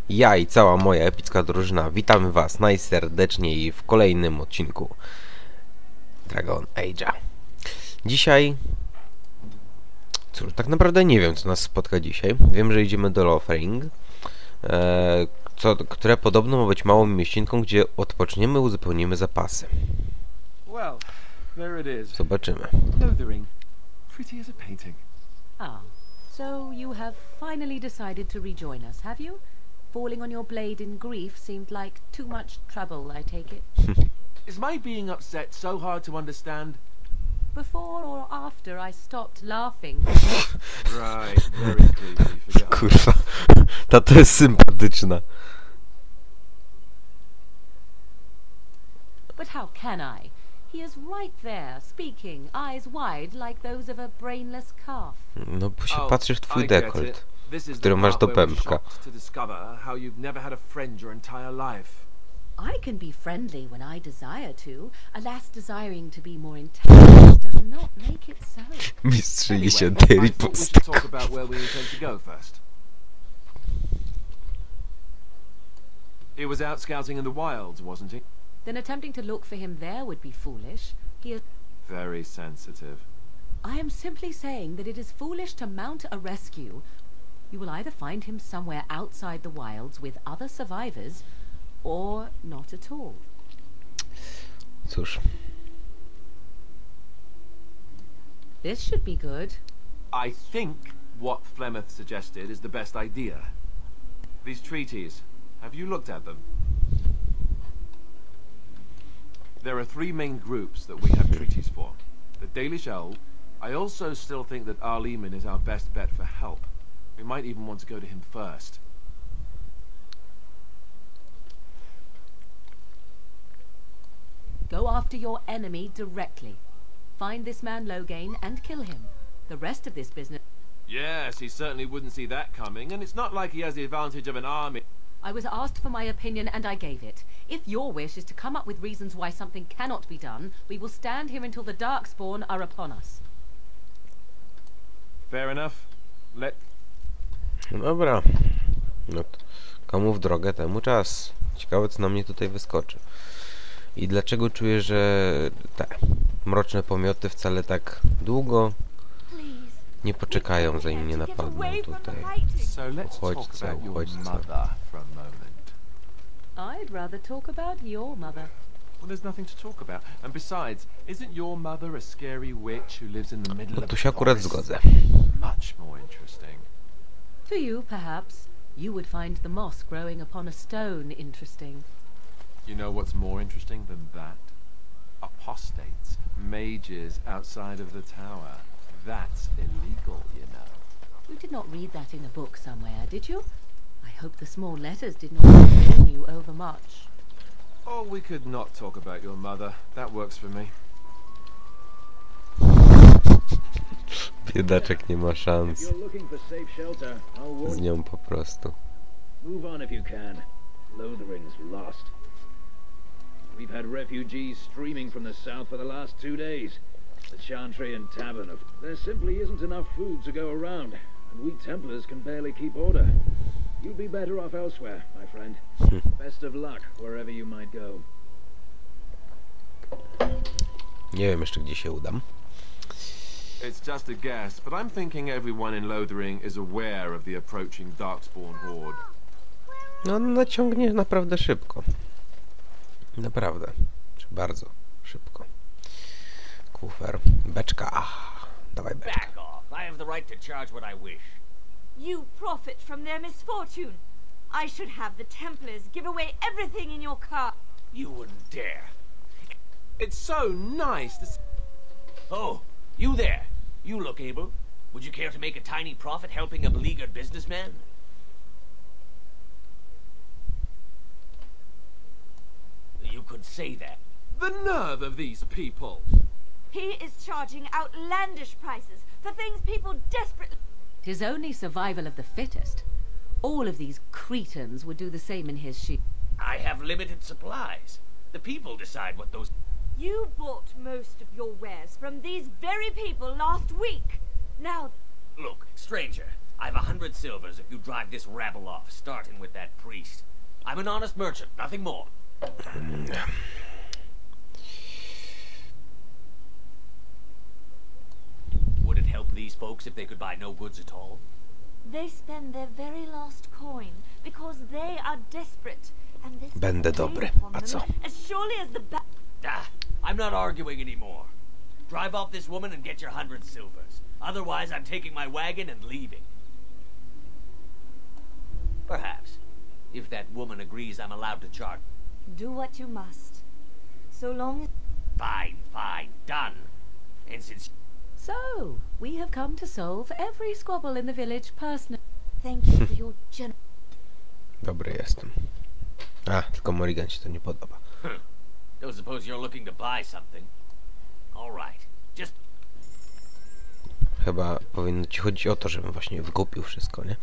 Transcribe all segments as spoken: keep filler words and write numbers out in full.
Ja i cała moja epicka drużyna witamy was najserdeczniej w kolejnym odcinku Dragon Age'a. Dzisiaj... Cóż, tak naprawdę nie wiem, co nas spotka dzisiaj. Wiem, że idziemy do Lothring, e, co, które podobno ma być małą mieścinką, gdzie odpoczniemy, uzupełnimy zapasy. Well, there it is. Zobaczymy. Lothering. Pretty as a painting. Ah, so you have finally decided to rejoin us, have you? Falling on your blade in grief seemed like too much trouble, I take it. Is my being upset so hard to understand? Before or after I stopped laughing. Right, very creepy. Forget Kurwa, ta to jest sympatyczna. But how can I? He is right there, speaking, eyes wide like those of a brainless calf. No bo się Oh, patrzy w twój I get dekolt, it. This is który the masz part do where we're pępka. shocked to discover how you've never had a friend your entire life. I can be friendly when I desire to. Alas, desiring to be more intelligent does not make it so. Mistrzyni się Anyway, Terry I thought we should Postaku. talk about where we intend to go first. He was out scouting in the wilds, wasn't he? Then attempting to look for him there would be foolish. He is... Very sensitive. I am simply saying that it is foolish to mount a rescue. You will either find him somewhere outside the wilds with other survivors, or not at all. Cóż, This should be good. I think what Flemeth suggested is the best idea. These treaties, have you looked at them? There are three main groups that we have treaties for. The Dalish Owl. I also still think that Arleman is our best bet for help. We might even want to go to him first. Go after your enemy directly. Find this man Loghain and kill him. The rest of this business... Yes, he certainly wouldn't see that coming, and it's not like he has the advantage of an army. I was asked for my opinion and I gave it. If your wish is to come up with reasons why something cannot be done, we will stand here until the Darkspawn are upon us. Fair enough. Let... no dobra. No to komu w drogę, temu czas. Ciekawe, co na mnie tutaj wyskoczy. I dlaczego czuję, że te mroczne pomioty wcale tak długo nie poczekają, zanim mnie napadną tutaj. So let's talk Uchodźca, about your uchodźca. mother for a moment. I'd rather talk about your mother. Well, there's nothing to talk about. And besides, isn't your mother a scary witch who lives in the middle No of tu the się akurat forest? zgodzę. Much more interesting. To you, perhaps, you would find the moss growing upon a stone interesting. You know what's more interesting than that? Apostates, mages outside of the tower. That's illegal, you know. You did not read that in a book somewhere, did you? I hope the small letters did not concern you overmuch. Or we could not talk about your mother. That works for me. Biedaczek nie ma szans If you're looking for safe shelter, I'll z warn you. nią po prostu. Move on if you can. Lothering's lost. We've had refugees streaming from the south for the last two days. The Chantry and Tavern of... There simply isn't enough food to go around, and we Templars can barely keep order. You'd be better off elsewhere, my friend. Best of luck, wherever you might go. Nie wiem jeszcze, gdzie się udam. It's just a guess, but I'm thinking everyone in Lothering is aware of the approaching Darkspawn horde. No on naciągnie naprawdę szybko. Naprawdę. Czy bardzo szybko. Kufer. Beczka. Dawaj beczka. Back off. I have the right to charge what I wish. You profit from their misfortune. I should have the Templars give away everything in your car. You wouldn't dare. It's so nice to s- Oh, you there. You look able. Would you care to make a tiny profit helping a beleaguered businessman? You could say that. The nerve of these people! He is charging outlandish prices for things people desperately... Tis only survival of the fittest. All of these cretins would do the same in his shoes. I have limited supplies. The people decide what those... You bought most of your wares from these very people last week. Now, Look, stranger, I've a hundred silvers if you drive this rabble off, starting with that priest. I'm an honest merchant, nothing more. Would it help these folks if they could buy no goods at all? They spend their very last coin because they are desperate, and this Będę dobry. A co? as surely as the ba Ah, I'm not arguing anymore. Drive off this woman and get your hundred silvers. Otherwise, I'm taking my wagon and leaving. Perhaps. If that woman agrees I'm allowed to charge. Do what you must, so long as Fine, fine, done. And since... So, we have come to solve every squabble in the village personally. thank you for your gen. Dobry jestem. A, tylko Morrigan się to nie podoba. Don't suppose you're looking to buy something? All right. Just... Chyba powinno ci chodzić o to, żebym właśnie wykupił wszystko, nie?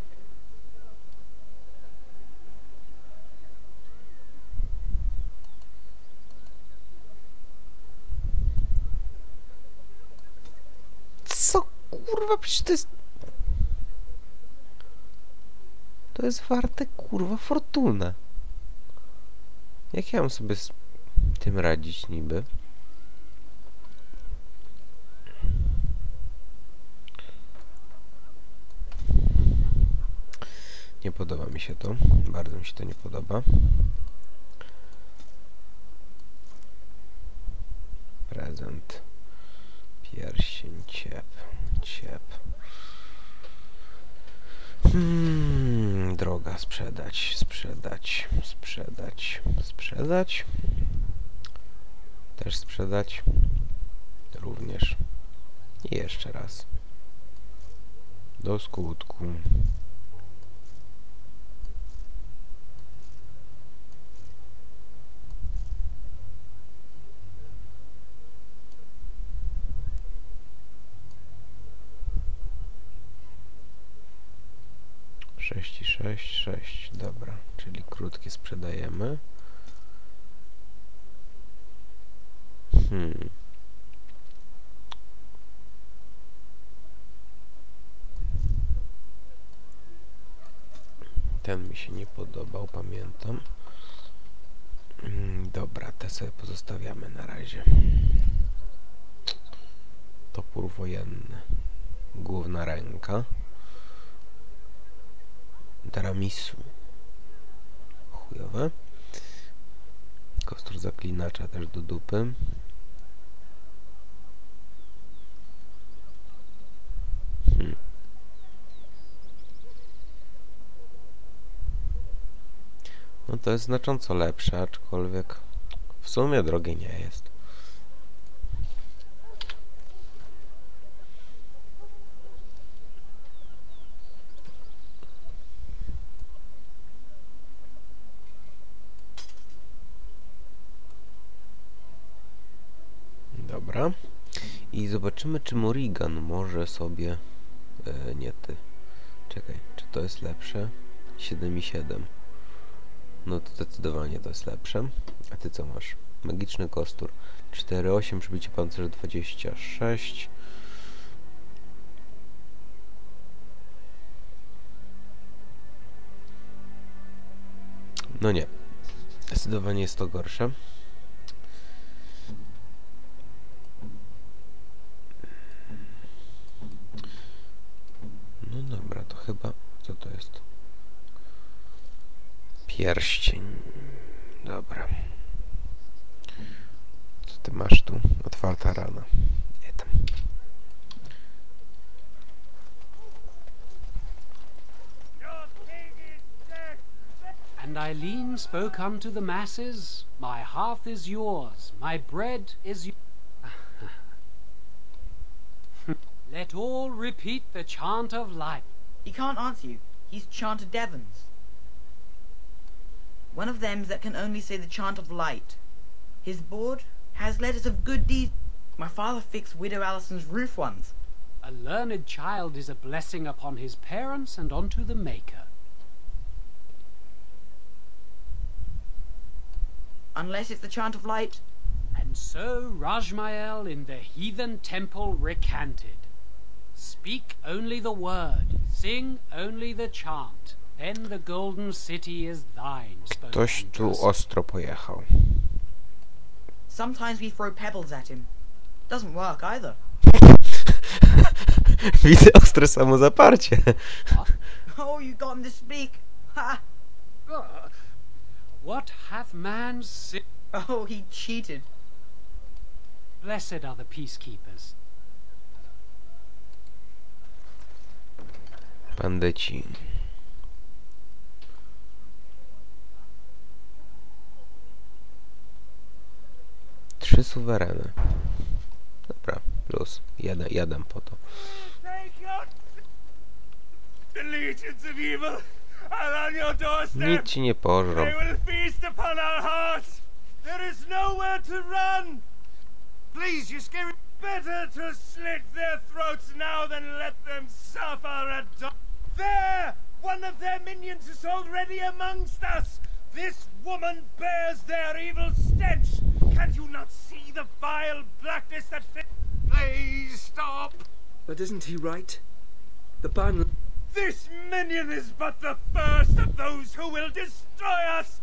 Co kurwa, przecież to jest... To jest warte kurwa fortunę. Jak ja mam sobie z tym radzić niby? Nie podoba mi się to. Bardzo mi się to nie podoba. Prezent. Pierścień, ciep, ciep. Hmm, droga, sprzedać, sprzedać, sprzedać, sprzedać. Też sprzedać. Również. I jeszcze raz. Do skutku. sześć i sześć, sześć, dobra, czyli krótkie sprzedajemy. Hmm. Ten mi się nie podobał, pamiętam. Hmm, dobra, te sobie pozostawiamy na razie. Topór wojenny. Główna ręka. Tiramisu. Chujowe. Kostur zaklinacza też do dupy. Hmm. No to jest znacząco lepsze, aczkolwiek w sumie drogie nie jest. Dobra. I zobaczymy, czy Morrigan może sobie... E, nie ty. Czekaj, czy to jest lepsze? siedem i siedem. No to zdecydowanie to jest lepsze. A ty co masz? Magiczny kostur. cztery osiem, przybicie pancerza dwadzieścia sześć. No nie. Zdecydowanie jest to gorsze. No dobra, to chyba... Co to jest? Pierścień. Dobra. Co ty masz tu? Otwarta rana. Nie tam. And Eileen spoke unto the masses, my hearth is yours, my bread is yours. Let all repeat the chant of light. He can't answer you. He's Chant of Devons. One of them that can only say the chant of light. His board has letters of good deeds. My father fixed Widow Allison's roof once. A learned child is a blessing upon his parents and unto the Maker. Unless it's the chant of light. And so Rajmael in the heathen temple recanted. Speak only the word, sing only the chant. Then the golden city is thine. spoke Ktoś tu Andros. ostro pojechał. Sometimes we throw pebbles at him. Doesn't work either. Widzę ostre samozaparcie. Oh, you got him to speak. Ha! Uh, what hath man si- Oh, he cheated. Blessed are the peacekeepers. Bandyci. Trzy suwereny. Dobra, plus. Jeden, jeden po to. The legions of evil are on your doorstep. Nic ci nie pożrą. They will feast upon our hearts. There is nowhere to run. Please, you scary. Better to slit their throats now than let them suffer a die. There! One of their minions is already amongst us. This woman bears their evil stench. Can you not see the vile blackness that fi- Please stop. But isn't he right? The ban... This minion is but the first of those who will destroy us!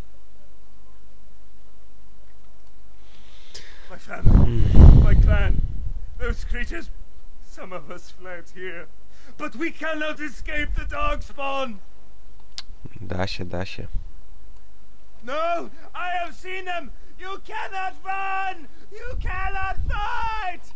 My family, my clan, those creatures, some of us fled here, but we cannot escape the dog spawn! Da się, da się. No, I have seen them! You cannot run! You cannot fight!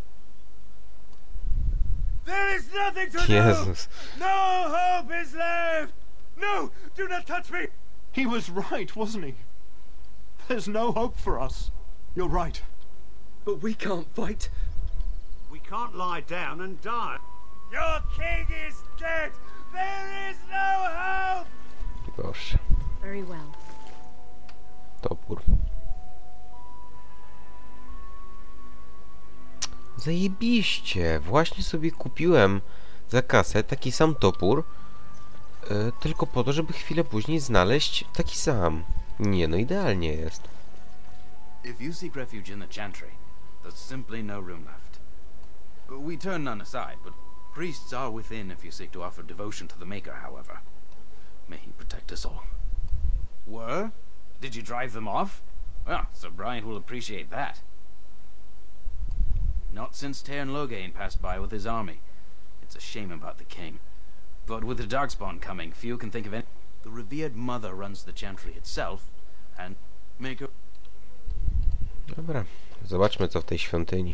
There is nothing to Jezus. do! No hope is left! No! Do not touch me! He was right, wasn't he? There's no hope for us. You're right. But we can't fight. We can't lie down and die. Your king is dead! There is no hope! Proszę. Very well. Topór. Zajebiście! Właśnie sobie kupiłem za kasę taki sam topór, yy, tylko po to, żeby chwilę później znaleźć taki sam. Nie, no idealnie jest. If you seek refuge in the Chantry, there's simply no room left. We turn none aside, but priests are within if you seek to offer devotion to the Maker, however. May he protect us all. Were? Did you drive them off? Well, Sir Brian will appreciate that. Not since Tairn Loghain passed by with his army. It's a shame about the king. But with the Darkspawn coming, few can think of any... The revered mother runs the Chantry itself, and Maker... Dobra, zobaczmy co w tej świątyni.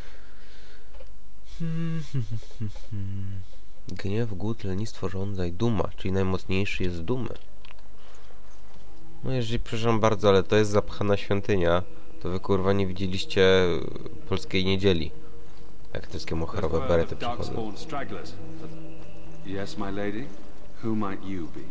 Gniew, głód, lenistwo, żądza i duma, czyli najmocniejszy jest z dumy. No jeżeli, przepraszam bardzo, ale to jest zapchana świątynia, to wy kurwa nie widzieliście polskiej niedzieli. Jak te wszystkie moherowe berety przychodzą. Yes, my lady? Who might you be?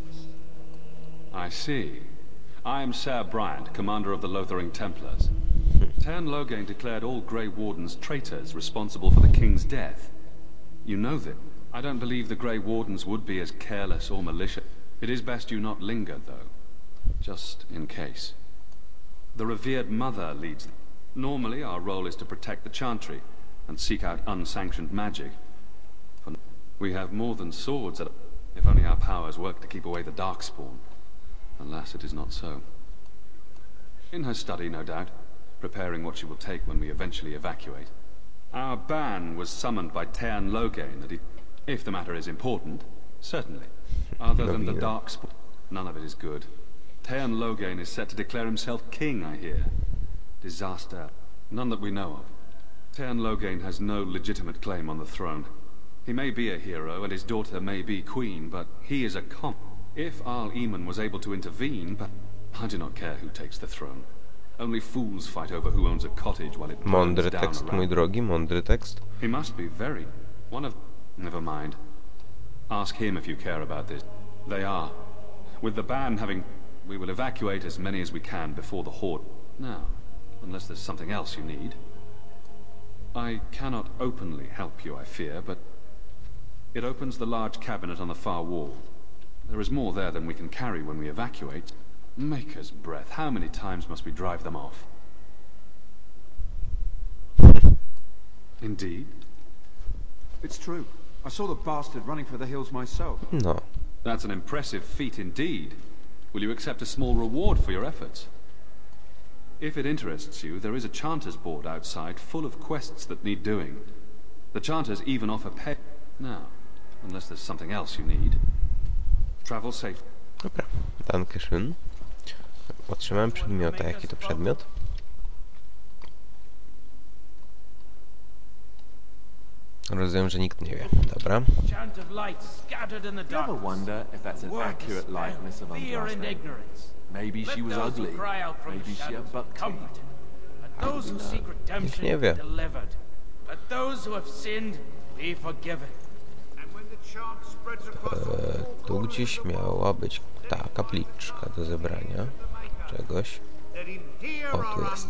I see. I am Ser Bryant, commander of the Lothering Templars. Tairn Loghain declared all Grey Wardens traitors responsible for the king's death. You know that. I don't believe the Grey Wardens would be as careless or malicious. It is best you not linger, though. Just in case. The revered mother leads them. Normally, our role is to protect the Chantry and seek out unsanctioned magic. For we have more than swords, at if only our powers work to keep away the Darkspawn. Alas, it is not so. In her study, no doubt, preparing what she will take when we eventually evacuate. Our ban was summoned by Tairn Loghain that he... If the matter is important, certainly. Other than the Darkspawn, none of it is good. Tairn Loghain is set to declare himself king, I hear. Disaster. None that we know of. Tairn Loghain has no legitimate claim on the throne. He may be a hero, and his daughter may be queen, but he is a comp. If Arl Eamon was able to intervene, but I do not care who takes the throne. Only fools fight over who owns a cottage while it burns Mądry down tekst, around. mój drogi, mądry tekst. He must be very... One of... Never mind. Ask him if you care about this. They are. With the ban having... We will evacuate as many as we can before the horde... Now, unless there's something else you need. I cannot openly help you, I fear, but... It opens the large cabinet on the far wall. There is more there than we can carry when we evacuate. Maker's breath, how many times must we drive them off? Indeed. It's true. I saw the bastard running for the hills myself. No. That's an impressive feat indeed. Will you accept a small reward for your efforts? If it interests you, there is a Chanter's board outside full of quests that need doing. The Chanters even offer pay... Now, unless there's something else you need. Travel safe. Dobra, dankeschön. Otrzymałem przedmiota. Jaki to przedmiot? Rozumiem, że nikt nie wie. Dobra. Ever wonder if that's an accurate likeness of Andraste? Maybe she was ugly. Maybe she had buck teeth. Those who seek redemption Nie wie. delivered. Let those who have sinned be forgiven. Eee, tu gdzieś miała być ta kapliczka do zebrania czegoś. O, tu jest.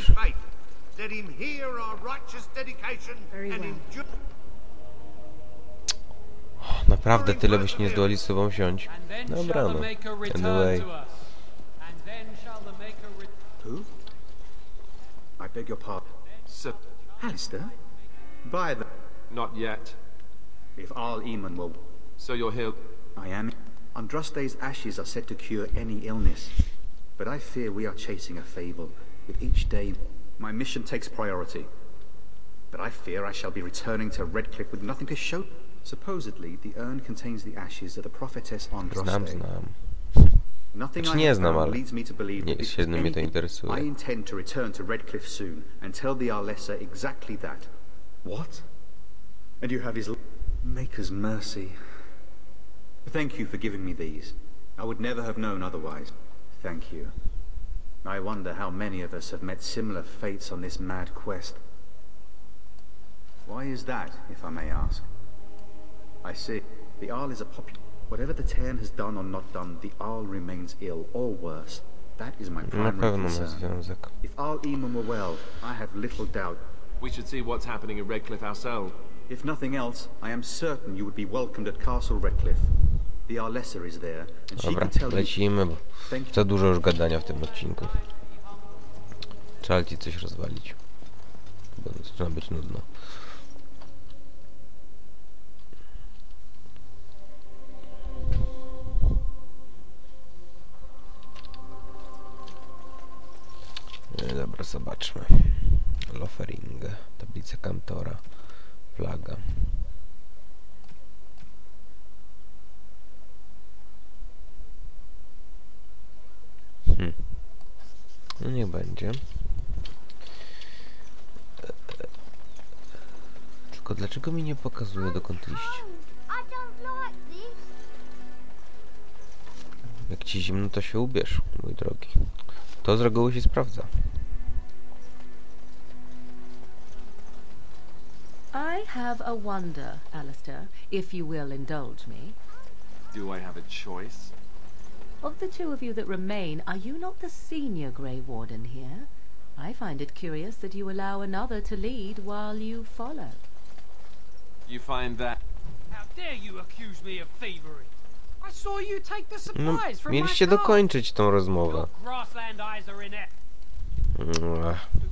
O, naprawdę tyle byś nie zdołali z sobą wziąć. Dobra, no. Anyway. Who? I beg your pardon. Sir Alistair? By the... Not yet. If Arl Eamon will... So you're here? I am. Andraste's ashes are said to cure any illness. But I fear we are chasing a fable. With each day, my mission takes priority. But I fear I shall be returning to Redcliffe with nothing to show. Supposedly, the urn contains the ashes of the prophetess Andraste. Znam, znam. Nothing Znaczy I nie have znam, found ale leads me to believe nie, that this średnio was mnie to anything. I interesuje. intend to return to Redcliffe soon and tell the Arlessa exactly that. What? And you have his Maker's mercy. Thank you for giving me these. I would never have known otherwise. Thank you. I wonder how many of us have met similar fates on this mad quest. Why is that, if I may ask? I see. The Arl is a popular... Whatever the Tairn has done or not done, the Arl remains ill, or worse. That is my Na primary pewno ma concern. związek. If Arl Eamon were well, I have little doubt. We should see what's happening in Redcliffe ourselves. If nothing else, I am certain you would be welcomed at Castle Redcliffe. The Arlessa is there, and she Dobra, can tell you... lecimy, bo za dużo już gadania w tym odcinku. Trzeba ci coś rozwalić. Bo zaczyna być nudno. Dobra, zobaczmy. Lothering, tablica kantora, flaga. Hmm. No niech będzie. Tylko dlaczego mi nie pokazuje, dokąd iść? Jak ci zimno, to się ubierz, mój drogi. To z reguły się sprawdza. I have a wonder, Alistair, if you will indulge me. Do I have a choice? Of the two of you that remain, are you not the senior Grey Warden here? I find it curious that you allow another to lead while you follow. You find that... How dare you accuse me of thievery? I saw you take the No, supplies from mieliście my car. dokończyć tą rozmowę. Grassland eyes are in it. Mm,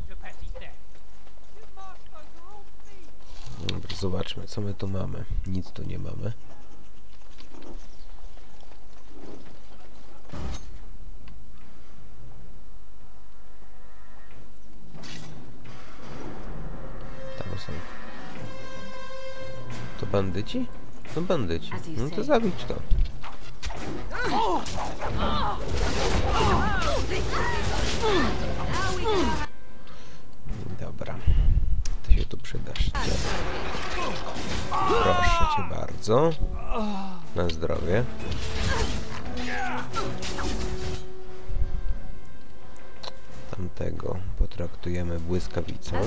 Dobra, zobaczmy, co my tu mamy. Nic tu nie mamy. Tam są. To bandyci? To bandyci. No to zabić to. Dobra. To się tu przydasz. Proszę cię bardzo. Na zdrowie. Tamtego potraktujemy błyskawicą.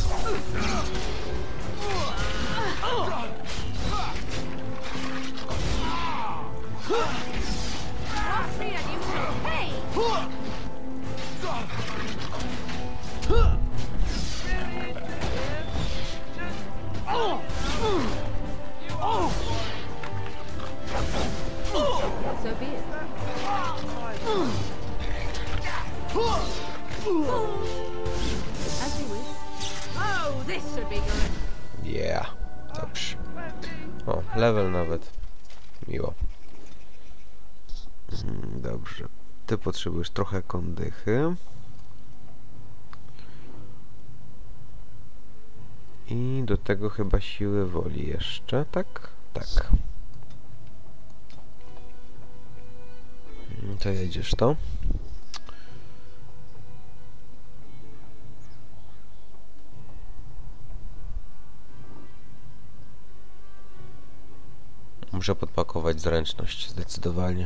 So be it. As you wish. Oh, this should be good. Yeah. Dobrze. O, level nawet. Miło. Dobrze. Ty potrzebujesz trochę kondychy. I do tego chyba siły woli jeszcze, tak? Tak. To jedziesz to. Muszę podpakować zręczność, zdecydowanie.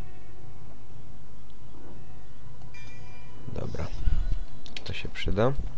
Dobra. To się przyda.